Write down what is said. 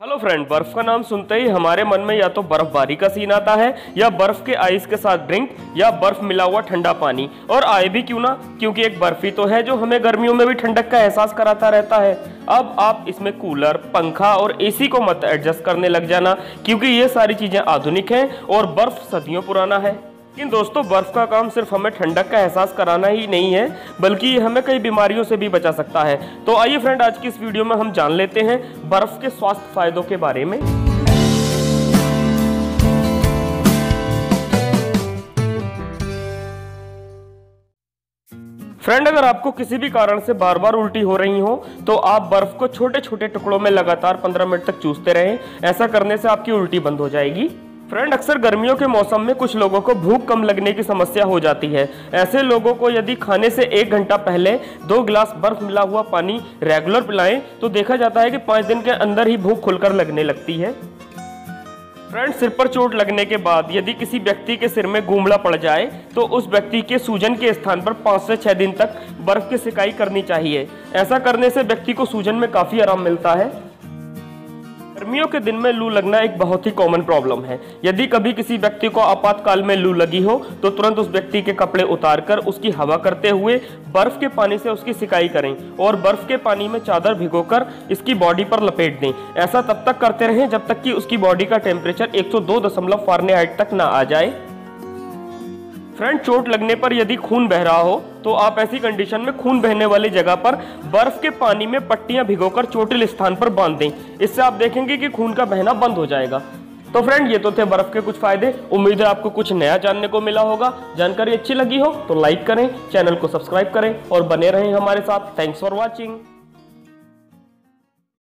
Hello friend, बर्फ का नाम सुनते ही हमारे मन में या तो बर्फबारी का सीन आता है या बर्फ के आइस के साथ ड्रिंक या बर्फ मिला हुआ ठंडा पानी। और आए भी क्यों ना, क्योंकि एक बर्फ ही तो है जो हमें गर्मियों में भी ठंडक का एहसास कराता रहता है। अब आप इसमें कूलर, पंखा और एसी को मत एडजस्ट करने लग जाना, क्योंकि ये सारी चीजें आधुनिक हैं और बर्फ सदियों पुराना है। लेकिन दोस्तों, बर्फ का काम सिर्फ हमें ठंडक का एहसास कराना ही नहीं है, बल्कि ये हमें कई बीमारियों से भी बचा सकता है। तो आइए फ्रेंड, आज की इस वीडियो में हम जान लेते हैं बर्फ के स्वास्थ्य फायदों के बारे में। फ्रेंड, अगर आपको किसी भी कारण से बार बार उल्टी हो रही हो तो आप बर्फ को छोटे छोटे टुकड़ों में लगातार 15 मिनट तक चूसते रहें। ऐसा करने से आपकी उल्टी बंद हो जाएगी। फ्रेंड, अक्सर गर्मियों के मौसम में कुछ लोगों को भूख कम लगने की समस्या हो जाती है। ऐसे लोगों को यदि खाने से 1 घंटा पहले 2 गिलास बर्फ मिला हुआ पानी रेगुलर पिलाएं तो देखा जाता है कि 5 दिन के अंदर ही भूख खुलकर लगने लगती है। फ्रेंड, सिर पर चोट लगने के बाद यदि किसी व्यक्ति के सिर में गूमड़ा पड़ जाए तो उस व्यक्ति के सूजन के स्थान पर 5 से 6 दिन तक बर्फ की सिकाई करनी चाहिए। ऐसा करने से व्यक्ति को सूजन में काफी आराम मिलता है। गर्मियों के दिन में लू लगना एक बहुत ही कॉमन प्रॉब्लम है। यदि कभी किसी व्यक्ति को आपातकाल में लू लगी हो तो तुरंत उस व्यक्ति के कपड़े उतारकर उसकी हवा करते हुए बर्फ के पानी से उसकी सिकाई करें और बर्फ के पानी में चादर भिगोकर इसकी बॉडी पर लपेट दें। ऐसा तब तक करते रहें जब तक कि उसकी बॉडी का टेम्परेचर 102 फ़ारेनहाइट तक ना आ जाए। फ्रेंड, चोट लगने पर यदि खून बह रहा हो तो आप ऐसी कंडीशन में खून बहने वाली जगह पर बर्फ के पानी में पट्टियां भिगोकर चोटिल स्थान पर बांध दें। इससे आप देखेंगे कि खून का बहना बंद हो जाएगा। तो फ्रेंड, ये तो थे बर्फ के कुछ फायदे। उम्मीद है आपको कुछ नया जानने को मिला होगा। जानकारी अच्छी लगी हो तो लाइक करें, चैनल को सब्सक्राइब करें और बने रहें हमारे साथ। Thanks for watching.